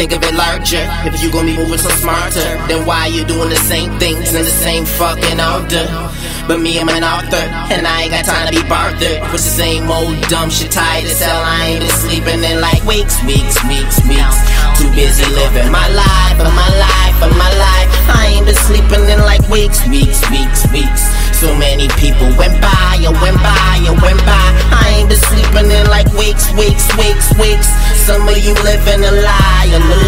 think of it larger. If you gon' be moving so smarter, then why you doing the same things in the same fucking order? But me, I'm an author, and I ain't got time to be bothered with the same old dumb shit. Tired as hell, I ain't been sleeping in like weeks. Too busy living my life, my life. I ain't been sleeping in like weeks. So many people went by. I ain't been sleeping in like weeks. Some of you living a lie.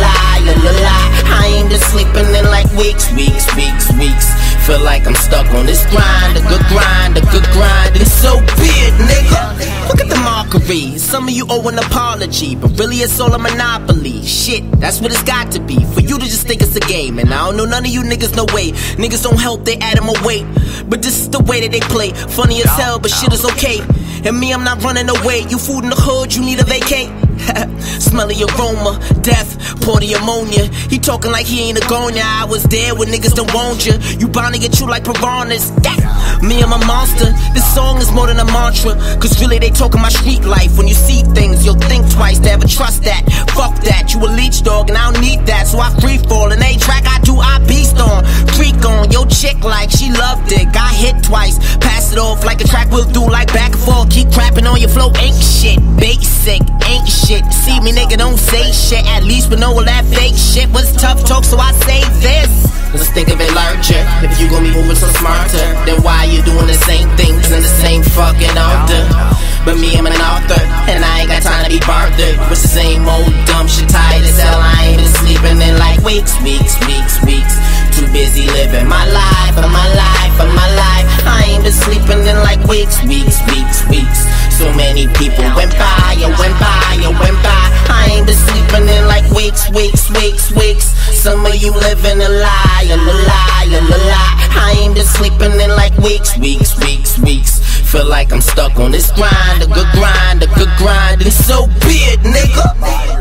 I ain't been sleeping in like weeks. Feel like I'm stuck on this grind, a good grind. It's so big, nigga. Look at the mockery. Some of you owe an apology, but really it's all a monopoly. Shit, that's what it's got to be. For you to just think it's a game. And I don't know none of you niggas, no way. Niggas don't help, they add more weight. But this is the way that they play. Funny as hell, but shit is okay. And me, I'm not running away. You food in the hood, you need a vacate. Smelly aroma, death, pour the ammonia. He talking like he ain't a gonya. I was there when niggas don't want you. You bound to get you like piranhas. Me, I'm a monster. This song is more than a mantra. Cause really they talking my street life. When you see things, you'll think twice. Never trust that. Fuck that, you a leech dog and I don't need that. So I free fall. And any track I do, I beast on. Freak on, yo chick like she loved it. Got hit twice, pass it off like a track will do. Like back and forth, keep crapping on your flow. Ain't shit, basic, ain't shit. See me nigga, don't say shit. At least we know all that fake shit was tough talk, so I say this. Let's think of it larger. If you gon' be moving so smarter, then why you doing the same things in the same fucking order? But me, I'm an author, and I ain't got time to be bothered with the same old dumb shit. Tired as hell, I ain't been sleeping in like weeks. Too busy living my life, my life. I ain't been sleeping in like weeks. So many people went by. I ain't been sleeping in like weeks. Some of you living a lie. I ain't been sleeping in like weeks. Feel like I'm stuck on this grind, a good grind. It's so big, nigga.